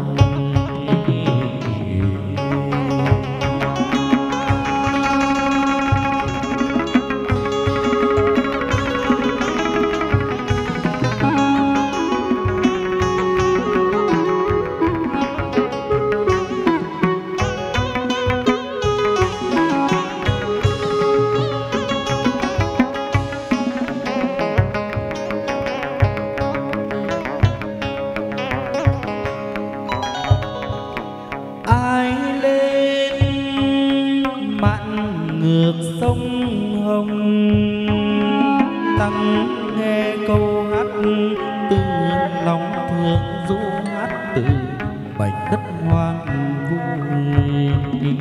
Ai lên mặn ngược sông Hồng, tăng nghe câu hát từ lòng thương du hát từ mảnh đất hoang vu.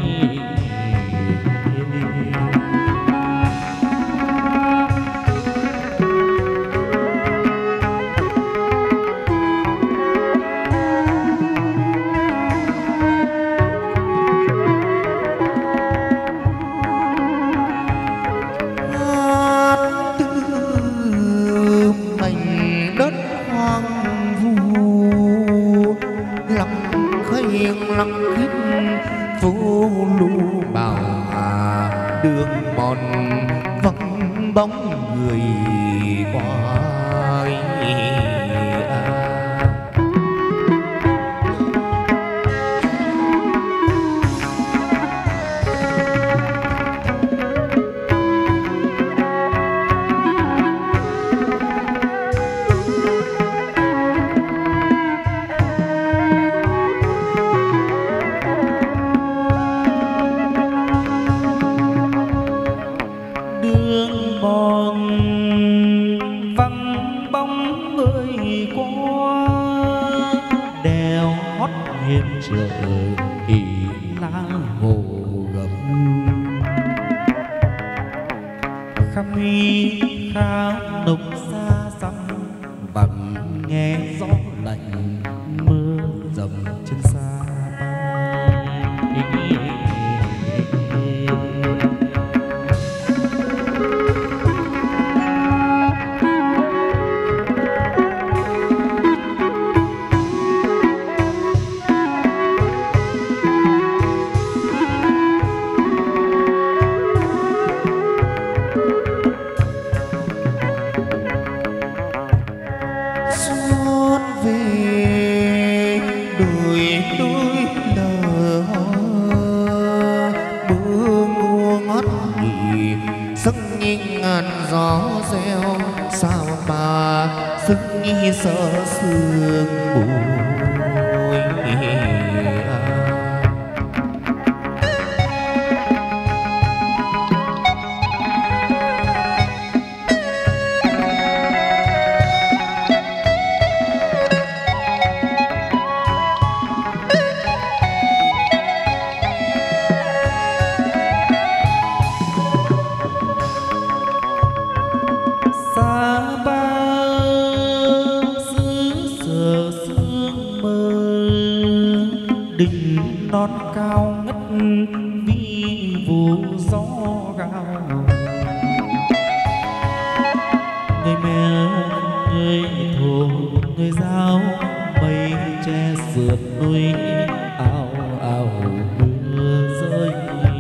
Lăng khít phố lu bào hà, đường mòn vắng bóng người qua. Đường mòn vắng bóng người qua, đèo hót hiên trời ỉ lá hồ gầm. Khăm mi khá nục xa xăm, bằng nghe gió lạnh mưa dầm trên xa. Suốt về đôi đôi lờ mưa mùa ngất nghỉ, sức như ngàn gió reo sao mà sức như sợ sương mù. Đỉnh non cao ngất vi vụ gió gào. Người mẹ người thổ người giao, mây che sườn núi ào ào mưa rơi.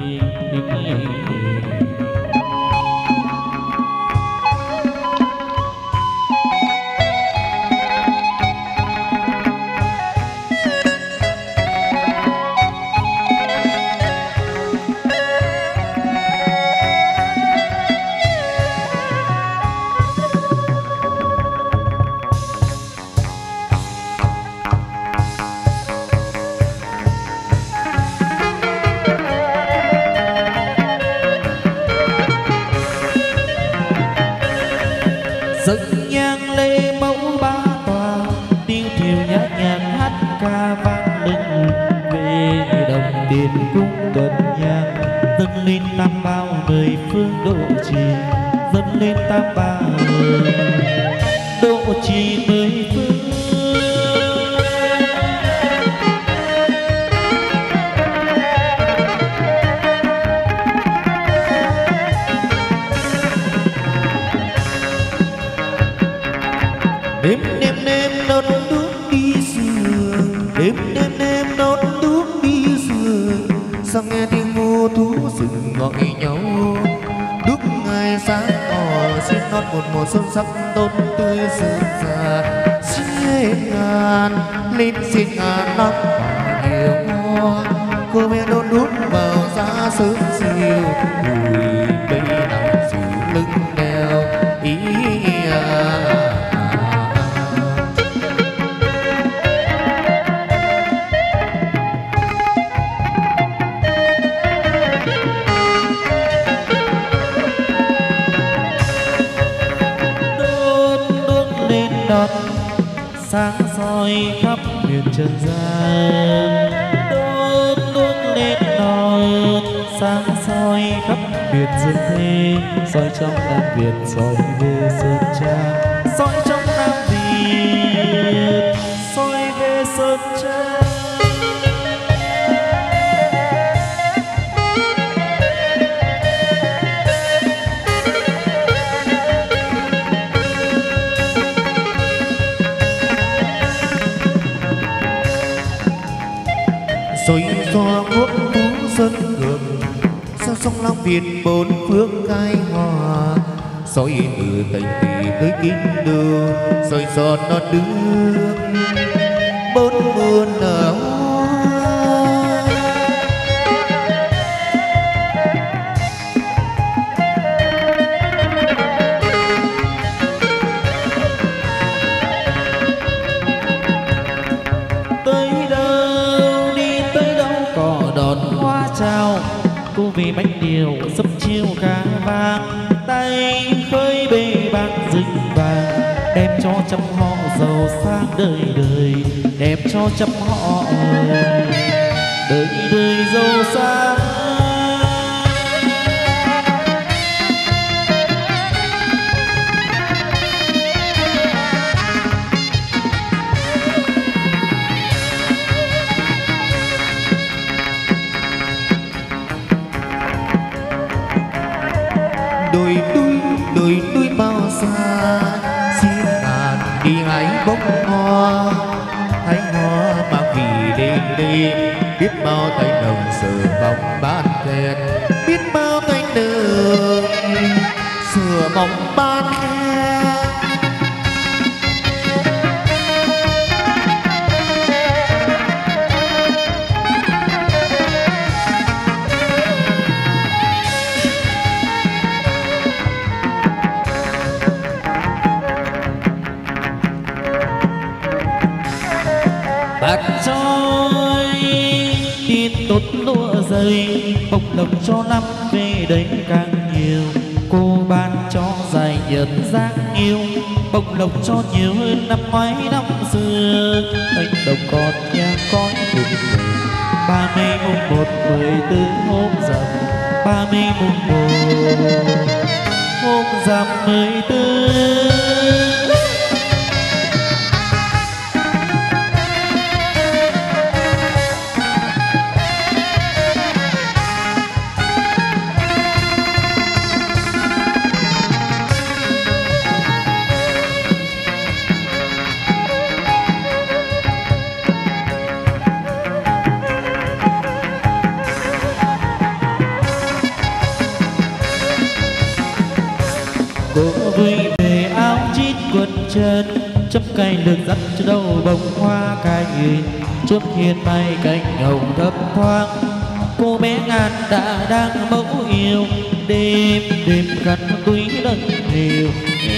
Dâng nhang lễ mẫu ba tòa, tiếng thiều nhã nhạc hát ca vang lừng về đồng tiền cung tuần nhang. Dâng lên tam bao mười phương độ trì, dâng lên tam bao độ trì mười phương. Đêm đêm đêm đốt sao nghe tiếng hô thú rừng gọi nhau. Đúc ngày sáng tỏ xin nót một mùa xuân sắc tốt tươi rực rỡ. Xin ngàn lên xin ngàn năm và nhiều hoa, cô bé đôn đút vào giá sớm chiều. Bùi cây nằm dịu lưng đeo ý à. Đón sáng soi khắp miền trần gian, đốt đuốc lên đón sáng soi khắp miền dương thế, soi trong Nam Việt soi về Sơn Tra, soi trong Nam Việt soi về Sơn Tra. Rồi do quốc phú sơn cường, sao sông Lam Việt bốn phương khai hòa. Rồi từ Tây Kỳ tới Kinh Đô, rồi giọt non nước bốn muôn nở hoa. Tới đâu đi tới đâu có đón hoa chào, cô vì bánh điều sấp chiêu cá vàng, tay khơi bê bạc rừng vàng, đem cho trăm họ giàu sang đời đời, đem cho trăm họ đời đời giàu sang. Đồi núi đồi núi bao xa, xin ngàn đi hái bông hoa. Hái hoa mà vì đêm đi, biết bao tay đồng sờ vòng bán kẹt, biết bao tay đồng sửa vòng bán kẹt. Bạc trôi tin tốt lúa dày, bông lộc cho năm về đây càng nhiều. Cô ban cho dài nhận dáng yêu, bông lộc cho nhiều hơn năm ngoái năm xưa. Anh đồng còn nhang cõi cùng người, ba mươi mùng một mười tư hôm rằm, ba mươi mùng một hôm rằm mười tư. Cô vui về áo chít quần chân, chấm cây lược dắt cho đầu bông hoa cài, trước hiên bay cánh hồng thấp thoáng. Cô bé ngàn đã đang mẫu yêu, đêm đêm gắn túi đất nhiều.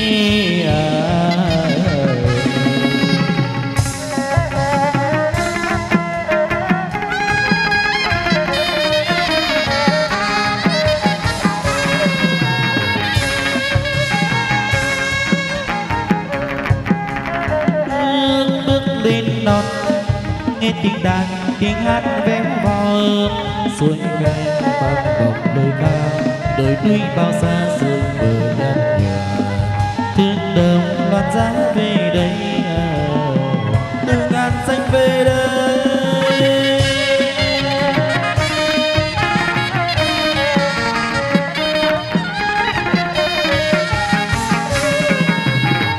Non nghe tiếng đàn tiếng hát véo vào, suối ven bằng bọc đôi cao, đôi núi bao xa sương mờ nhạt nhòa. Thương đồng loan giá về đây, từ ngàn xanh về đây.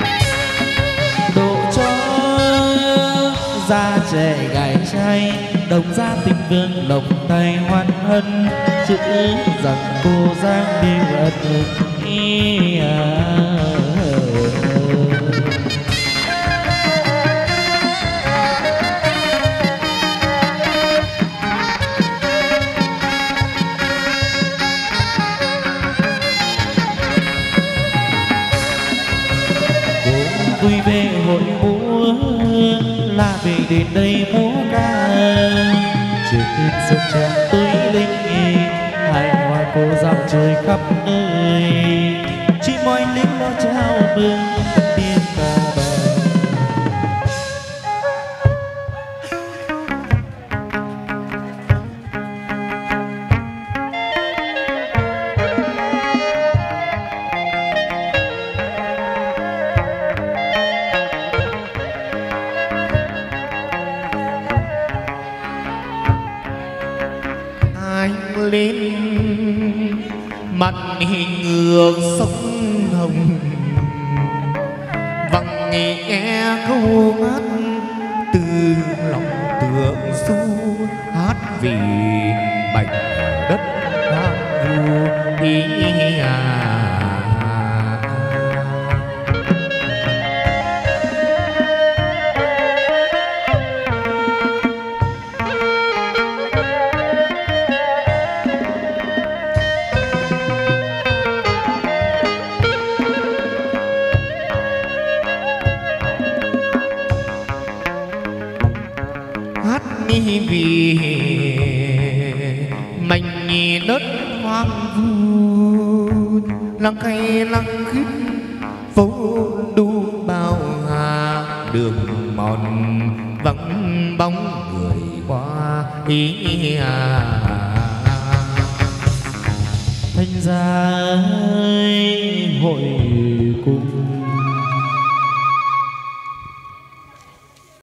Độ cho da trẻ gái trai, đồng gia tình vương lộc tay hoan hân chữ rằng cô giang điêu ân ý à. Vui về hội múa là về đến đây múa ca trên sông trăng tươi linh hai hoa cô dạo trời khắp nơi chỉ mọi lính lo chào mừng tiếng ca bè. Lên mặt hình ngược sông hồng vằng nghe câu hát từ lòng tượng du hát vì bạch đất hoang vu ý à. Vì mình nhìn đất hoang vu lăng cây lăng khít phố đu bao hà đường mòn vắng bóng người qua ý à. Thanh gia hội